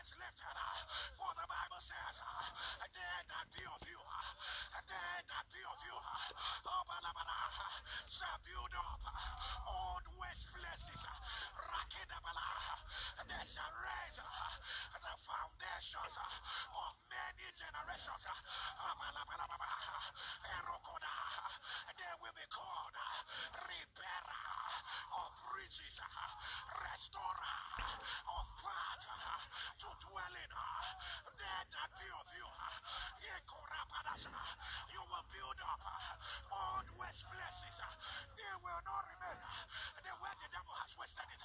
heads lifted. For the Bible says, they that be of you, shall build up old waste places. They shall raise the foundations of many generations. They will be called repairer of bridges, restorer of paths to dwell in. They that be of you, you will build up old waste places. They will not remain. The way the devil has wasted it.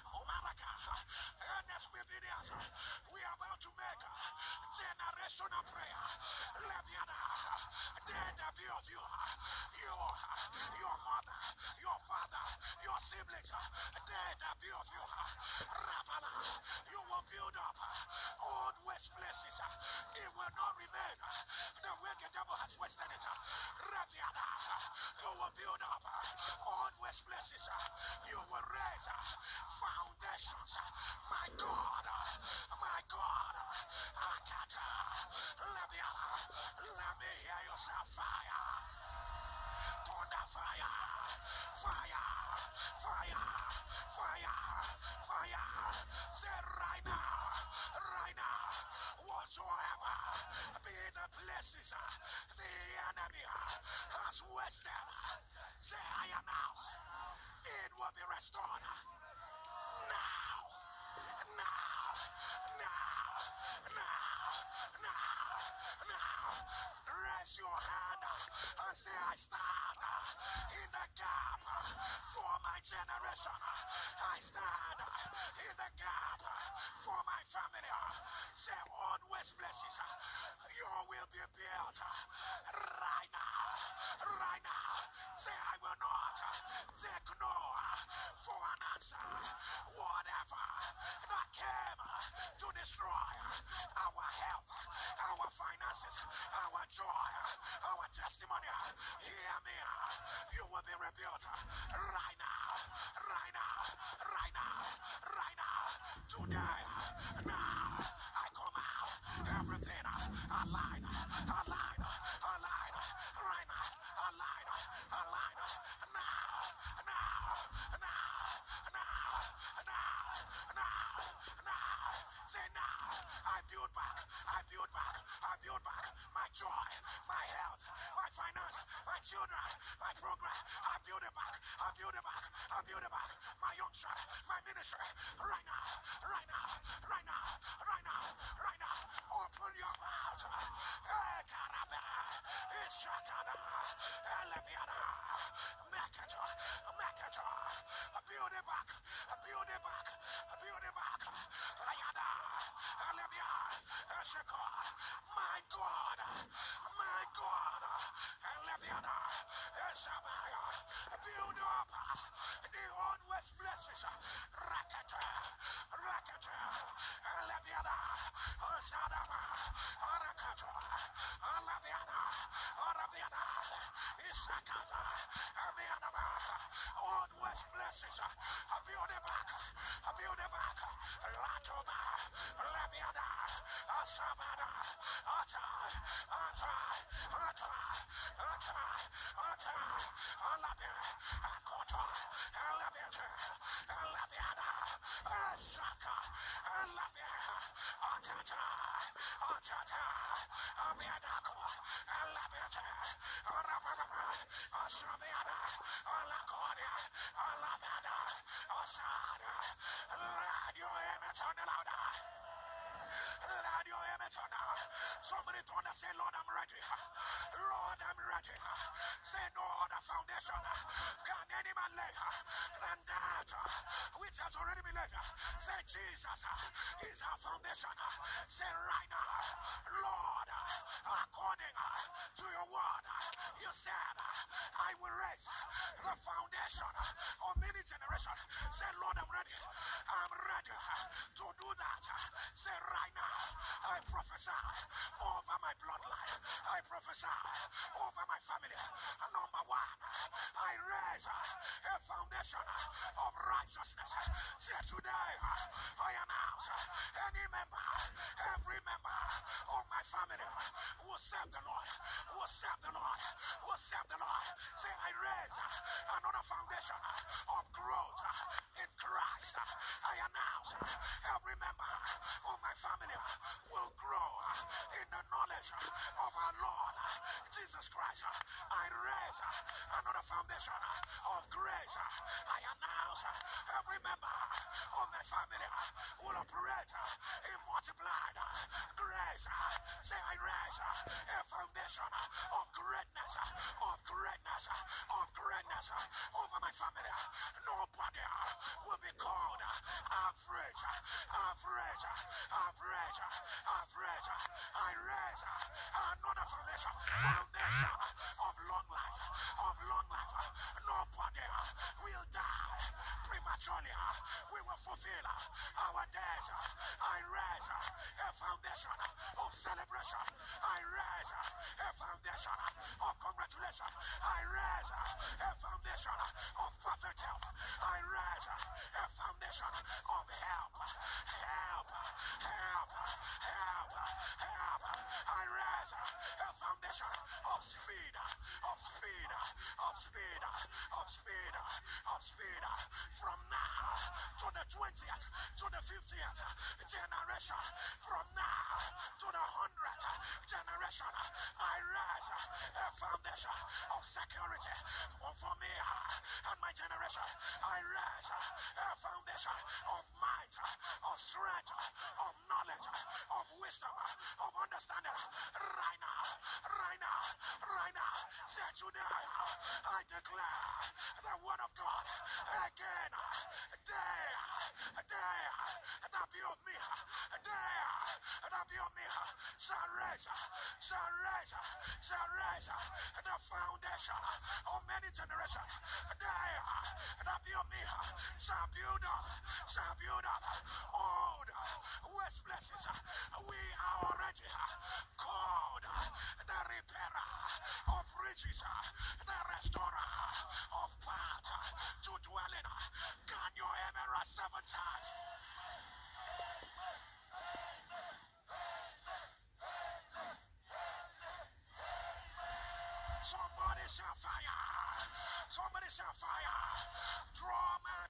We are about to make generational prayer. They that be of you, your mother, your father, your siblings, they that be of you, you will build up old waste places. It will not remain. The way the devil has wasted it. You will build up old waste places. You will raise foundations. My God, let me hear you say fire. Thunder fire, fire, fire, fire, fire. Say right now, whatsoever be the places the enemy has wasted, say I announce, it will be restored. Now, raise your hand and say I stand in the gap for my generation. I stand in the gap for my family. Say always places you will be built right now. Say I will not take no for an answer. Whatever that came to destroy our health, our finances, our joy, our testimony, hear me. You will be rebuilt right now. Today, now I come out. Everything align. Right now, align. Now. Say now, I build back my joy, my health, my finance, my children, my program. I build it back. My young child, my ministry. Right now. Open your mouth. Ishakana, Eleviana, Makato. Build it back. Ayada, Elevia, Eshaka. My God, Eleviana, Eshabaya. Build up the old west blessings. Rakata, Eleviana, Osadama, Arakato, Arabiana, Isakata, Abianaba, old west blessings. Build it back. Latoba, Labiana, Asabana, Ata, Alabia, Akota, Alabiana, Asaka, Alabia, Atata, Abianako, Alabiata, Arababa, Asabiana, Alaconia, Alabada, Asada, Radio Emeton louder. Radio Emeton. Somebody told us, say, Lord, I'm ready. Say, no other foundation can any man lay than that which has already been laid. Say, Jesus is our foundation. Say, right now, Lord, according to your word, you said, I will raise the foundation of many generations. Say, Lord, I'm ready to do that. Say, right now, I prophesy over my bloodline. I prophesy over my family. Number one, I raise a foundation of righteousness. Say, today, I announce any member my family will serve the Lord, will serve the Lord, will serve the Lord. Say, I raise another foundation of growth in Christ. I announce every member of my family will grow in the knowledge of our Lord Jesus Christ. I raise another foundation of grace. I announce every member of my family will operate in multiplied grace. Say, I raise a foundation of greatness, of greatness, of greatness over my family. Nobody will be called average, average, average, average. I raise another foundation, foundation of long life, of long life. Nobody will die prematurely. We will fulfill our days. I raise a foundation of celebration. I raise a foundation of congratulation. I raise a foundation of perfect health. I raise a foundation of help, help, help, help, help. I raise a foundation of speed, of speed, of speed, of speed, of speed. From now to the 20th, to the 50th generation, from now to the 100th generation, I raise a foundation of security for me and my generation. I raise a foundation of might, of strength, of knowledge, of wisdom, of understanding. Right now, right now, right now. Say today, I declare the word of God again. That build me, that build me, shall raise the foundation of many generations. That build me, shall build up old waste places. We are already called the repairer of bridges, the restorer of path to dwell in. Can you hear me 7 times? Somebody shall fire. Somebody shall fire. Draw man